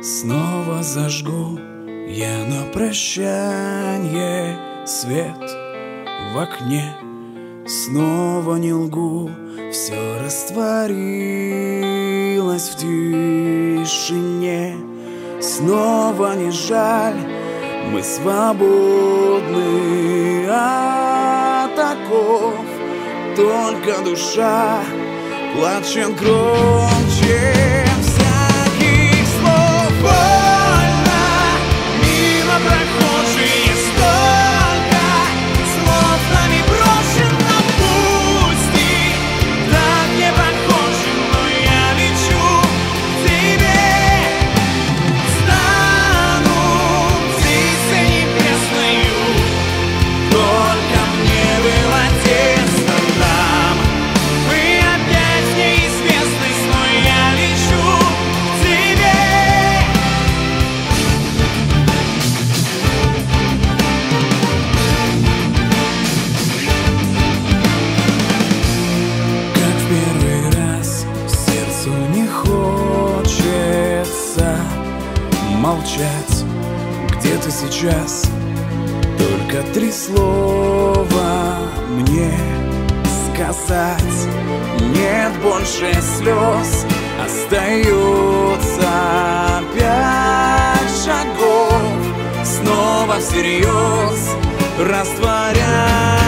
Снова зажгу я на прощанье свет в окне. Снова не лгу, все растворилось в тишине. Снова не жаль, мы свободны от оков. Только душа плачет громче всяких слов. Больно, мимо прохожие столько слов нами брошено в пусти. Так не похоже, но я лечу к тебе. Стану птицей небесною, только мне было тесно там. Мы опять в неизвестность, но я лечу к тебе. Как в первый раз сердцу не хочется молчать. Где ты сейчас? Только 3 слова мне сказать. Нет больше слез, остается 5 шагов. Снова всерьез растворять